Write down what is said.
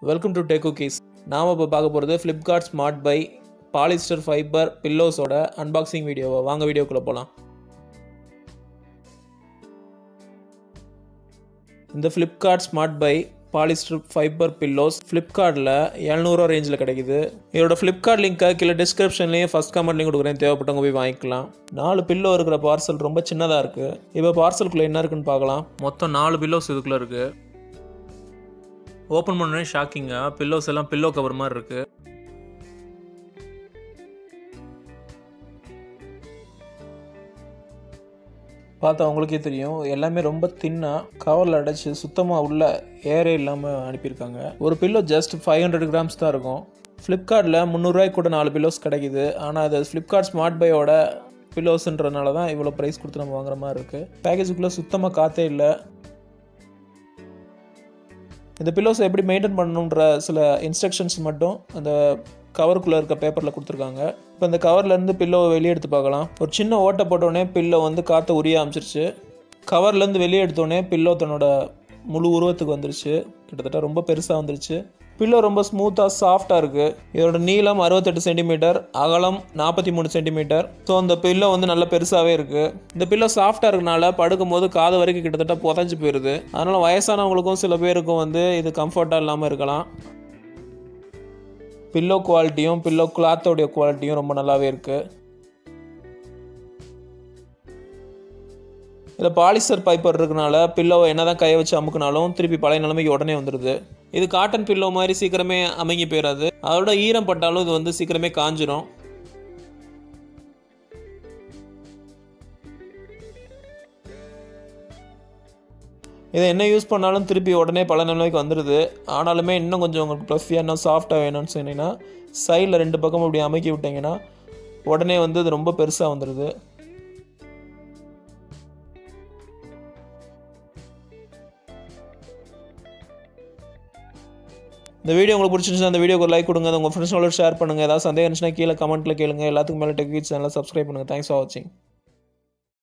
Welcome to tech cookies. நாம் இப்போ பார்க்க போகிறது Flipkart smart buy polyester fibre பில்லோஸோட அன்பாக்சிங் வீடியோவை. வாங்க வீடியோக்குள்ளே போகலாம். இந்த Flipkart smart buy polyester fibre pillows ஃப்ளிப்கார்ட்டில் 700 ரேஞ்சில் கிடைக்குது. இதோட ஃப்ளிப்கார்ட் லிங்க்கை கீழே டிஸ்கிரிப்ஷன்லேயும் ஃபஸ்ட் கமெண்ட்லேயும் கொடுக்குறேன், தேவைப்பட்டவங்க போய் வாங்கிக்கலாம். 4 பில்லோ இருக்கிற பார்சல் ரொம்ப சின்னதாக இருக்குது. இப்போ பார்சலுக்குள்ளே என்ன இருக்குன்னு பார்க்கலாம். மொத்தம் 4 பில்லோஸ் இதுக்குள்ளே இருக்குது. ஓப்பன் பண்ணோடனே ஷாக்கிங்காக பில்லோஸ் எல்லாம் பில்லோ கவர் மாதிரி இருக்குது. பார்த்தா உங்களுக்கே தெரியும், எல்லாமே ரொம்ப தின்னாக கவரில் அடைச்சி சுத்தமாக உள்ள ஏரே இல்லாமல் அனுப்பியிருக்காங்க. ஒரு பில்லோ ஜஸ்ட் 500 கிராம்ஸ் தான் இருக்கும். ஃப்ளிப்கார்ட்டில் 300 ரூபாய்க்கு கூட 4 பில்லோஸ் கிடைக்குது. ஆனால் அது ஃப்ளிப்கார்ட் ஸ்மார்ட் பையோட பில்லோஸ்ன்றதுனால தான் இவ்வளோ ப்ரைஸ் கொடுத்து நம்ம வாங்குற மாதிரி இருக்குது. பேக்கேஜுக்குள்ளே சுத்தமாக காற்றே இல்லை. இந்த பில்லோஸை எப்படி மெயின்டைன் பண்ணணுன்ற சில இன்ஸ்ட்ரக்ஷன்ஸ் மட்டும் அந்த கவருக்குள்ளே இருக்க பேப்பரில் கொடுத்துருக்காங்க. இப்போ இந்த கவர்லேருந்து பில்லோவை வெளியே எடுத்து பார்க்கலாம். ஒரு சின்ன ஓட்டை போட்டோடனே பில்லோ வந்து காற்றை உரிய ஆரம்பிச்சிருச்சு. கவர்லேருந்து வெளியே எடுத்தோடனே பில்லோ தன்னோட முழு உருவத்துக்கு வந்துருச்சு. கிட்டத்தட்ட ரொம்ப பெருசாக வந்துருச்சு. பில்லோ ரொம்ப ஸ்மூத்தாக சாஃப்டாக இருக்குது. இதோட நீளம் 68 சென்டிமீட்டர், அகலம் 43 சென்டிமீட்டர். ஸோ அந்த பில்லோ வந்து நல்ல பெருசாகவே இருக்குது. இந்த பில்லோ சாஃப்டாக இருக்கனால படுக்கும் போது காது வரைக்கும் கிட்டத்தட்ட புதைஞ்சு போயிடுது. அதனால் வயசானவங்களுக்கும் சில பேருக்கும் வந்து இது கம்ஃபர்ட்டாக இல்லாமல் இருக்கலாம். பில்லோ குவாலிட்டியும் பில்லோ கிளாத்தோடைய குவாலிட்டியும் ரொம்ப நல்லாவே இருக்குது. இதில் பாலிஸ்டர் ஃபைபர் இருக்கனால பில்லோவை என்ன தான் கையை வச்சு அமுக்குனாலும் திருப்பி பழைய நிலைமைக்கு உடனே வந்துடுது. இது காட்டன் பில்லோ மாதிரி சீக்கிரமே அமுங்கி போயிடாது. அதோட ஈரம் பட்டாலும் இது வந்து சீக்கிரமே காஞ்சிடும். இதை என்ன யூஸ் பண்ணாலும் திருப்பி உடனே பழைய நிலைமைக்கு வந்துடுது. ஆனாலுமே இன்னும் கொஞ்சம் உங்களுக்கு ப்ளஃபியாக இன்னும் சாஃப்டாக வேணும்னு சொன்னீங்கன்னா சைடில் 2 பக்கம் இப்படி அமுக்கி விட்டிங்கன்னா உடனே வந்து இது ரொம்ப பெருசாக வந்துடுது. இந்த வீடியோ உங்களுக்கு பிடிச்சிருந்துச்சுன்னா அந்த வீடியோக்கு ஒரு லைக் கொடுங்க. உங்கள் ஃப்ரெண்ட்ஸோட ஷேர் பண்ணுங்கள். ஏதாவது சந்தேகம் இருந்துச்சுன்னா கீழே கமெண்ட்டில் கேளுங்க. எல்லாத்துக்கும் மேலே டெக் குக்கீஸ் சேனலை சப்ஸ்கிரைப் பண்ணுங்கள். தேங்க்ஸ் ஃபார் வாட்சிங்.